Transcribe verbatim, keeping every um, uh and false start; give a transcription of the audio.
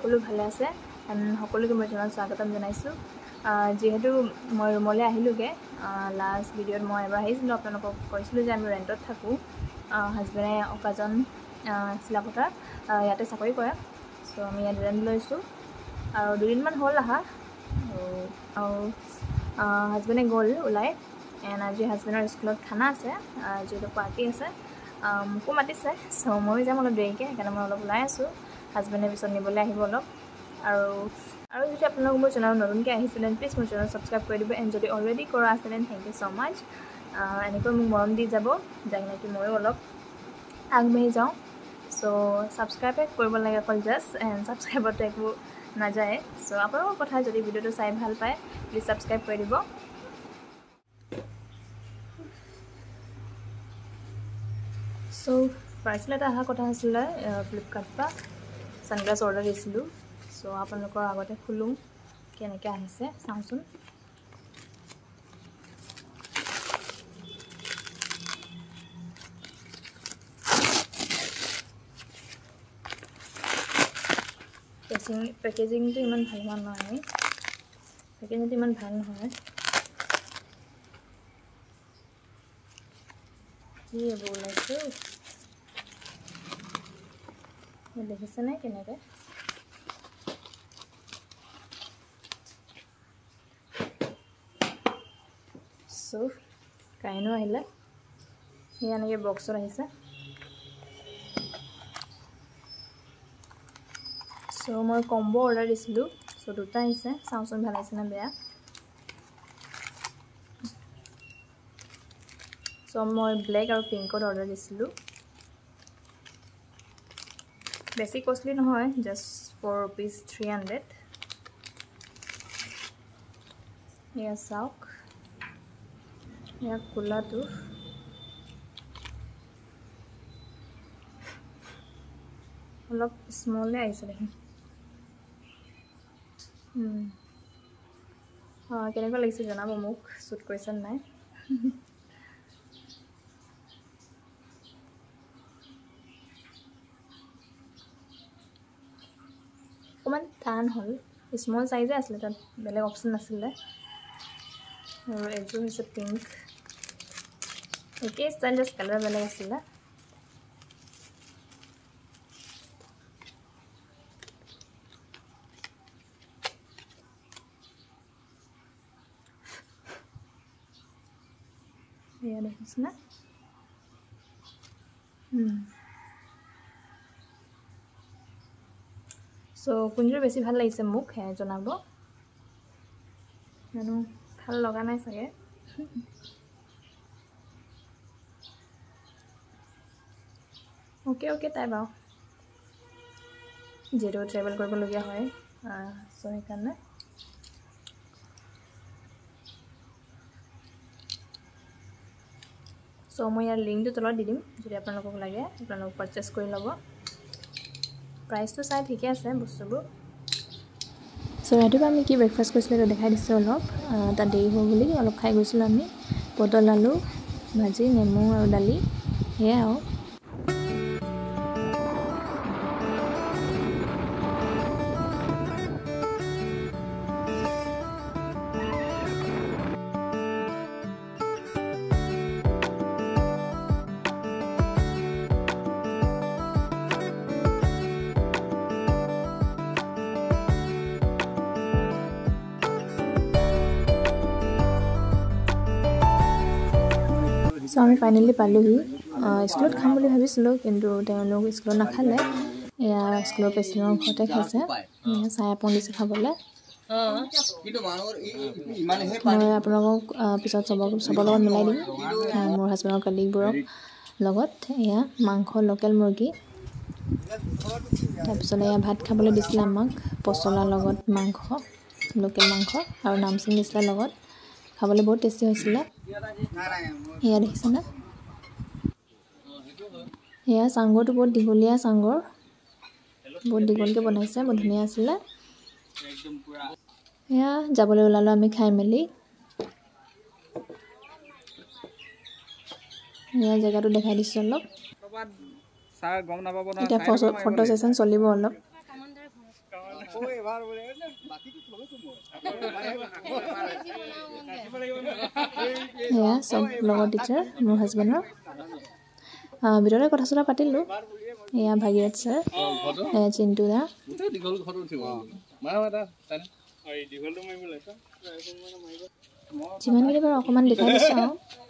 সকলো ভালে আছে সকলোকে মই জনাই স্বাগতম জনাইছোঁ যেহেতু মই ৰুমলৈ আহিলোগে লাষ্ট ভিডিঅ'ত মই এবাৰ আহিছিলোঁ আপোনালোকক কৈছিলোঁ যে আমি ৰেণ্টত থাকোঁ হাজবেণ্ডে অকাজন চিলাপথাৰ ইয়াতে চাকৰি কৰে চ' আমি ইয়াত ৰেণ্ট লৈছোঁ আৰু দুদিনমান হ'ল আহা আৰু হাজবেণ্ডে গ'ল ওলাই এণ্ড আজি হাজবেণ্ডৰ স্কুলত খানা আছে যিহেতু পাৰ্টি আছে মোকো মাতিছে চ' ময়ো যাম অলপ দেৰিকৈ সেইকাৰণে মই অলপ ওলাই আছোঁ হাজবেণ্ডে পিছত নিবলৈ আহিব অলপ আৰু আৰু যদি আপোনালোক মোৰ চেনেল নতুনকৈ আহিছে দেন প্লিজ মোৰ চেনেল ছাবস্ক্ৰাইব কৰি দিব এণ্ড যদি অলৰেডি কৰা আছে then thank you so' much এনেকৈ মোক মৰম দি যাব যাক নেকি ময়ো অলপ আগবাঢ়ি যাওঁ চ' ছাবস্ক্ৰাইবে কৰিব লাগে অকল জাষ্ট এণ্ড ছাবস্ক্ৰাইবতো একো নাযায় চ' আপোনালোকৰ কথা যদি ভিডিঅ'টো চাই ভাল পায় প্লিজ ছাবস্ক্ৰাইব কৰি দিব চ' পাৰ্চেল এটা অহা কথা আছিলে ফ্লিপকাৰ্টৰ পৰা ছানগ্লাছ অৰ্ডাৰ দিছিলোঁ চ' আপোনালোকৰ আগতে খোলোঁ কেনেকৈ আহিছে চাওঁচোন পেকিং পেকেজিংটো ইমান ভাল হোৱা নহয় পেকেজিংটো ইমান ভাল নহয় কি এইবোৰ ওলাইছে দেখিছেনে কেনেকৈ চ' কাইনো আহিলে সেয়া এনেকৈ বক্সত আহিছে চ' মই কম্ব অৰ্ডাৰ দিছিলোঁ চ' দুটা আহিছে চাওঁচোন ভাল আহিছে নে বেয়া চ' মই ব্লেক আৰু পিংকত অৰ্ডাৰ দিছিলোঁ বেছি কষ্টলি নহয় just four rupees three hundred এয়া চাওক এয়া কোলাটো অলপ স্মলে আহিছে দেখোন কেনেকুৱা লাগিছে জনাব মোক শ্বুট কৰিছে নাই অকণমান টান হ'ল স্মল চাইজে আছিলে তাত বেলেগ অপশ্যন নাছিলে আৰু এইযোৰ হৈছে পিংক একেই ষ্টাইল জাষ্ট কালাৰ বেলেগ আছিলে এয়া দেখিছেনে চ' কোনযোৰ বেছি ভাল লাগিছে মোক সেয়া জনাব জানো ভাল লগা নাই চাগে অ'কে অ'কে তাই বাৰু যিহেতু ট্ৰেভেল কৰিবলগীয়া হয় চ' সেইকাৰণে চ' মই ইয়াৰ লিংকটো তলত দি দিম যদি আপোনালোকক লাগে আপোনালোক পাৰচেছ কৰি ল'ব প্ৰাইচটো চাই ঠিকে আছে বস্তুবোৰ চ' ৰাতিপুৱা আমি কি ব্ৰেকফাষ্ট কৰিছিলোঁ এইটো দেখাই দিছোঁ অলপ তাত দেৰি হ'ব বুলি অলপ খাই গৈছিলোঁ আমি পটল আলু ভাজি নেমু আৰু দালি সেয়াই আৰু চ' আমি ফাইনেলি পালোহি স্কুলত খাম বুলি ভাবিছিলোঁ কিন্তু তেওঁলোক স্কুলত নাখালে এয়া স্কুলৰ প্ৰেচিডেণ্টৰ ঘৰতে খাইছে চাহ আপং দিছে খাবলৈ মই আপোনালোকক পিছত চব চবৰ লগত মিলাই দিম মোৰ হাজবেণ্ডৰ কলিগবোৰক লগত এয়া মাংস লোকেল মুৰ্গী তাৰপিছত এয়া ভাত খাবলৈ দিছিলে আমাক পচলাৰ লগত মাংস লোকেল মাংস আৰু নামচিং দিছিলে লগত খাবলৈ বহুত টেষ্টি হৈছিলে এয়া দেখিছেনে এয়া চাংগৰটো বহুত দীঘলীয়া চাংগৰ বহুত দীঘলকৈ বনাইছে বহুত ধুনীয়া আছিলে এয়া যাবলৈ ওলালোঁ আমি খাই মেলি এয়া জেগাটো দেখাই দিছোঁ অলপ স্যার গম না পাবো না এটা ফটো সেশন চলিব অলপ এয়া চব লগৰ টিচাৰ মোৰ হাজবেণ্ডৰ ভিতৰতে কথা চথা পাতিলোঁ এয়া ভাগীৰথ ছাৰ এয়া চিন্তু দা যিমানখিনি বাৰু অকণমান দেখাই দিছোঁ আৰু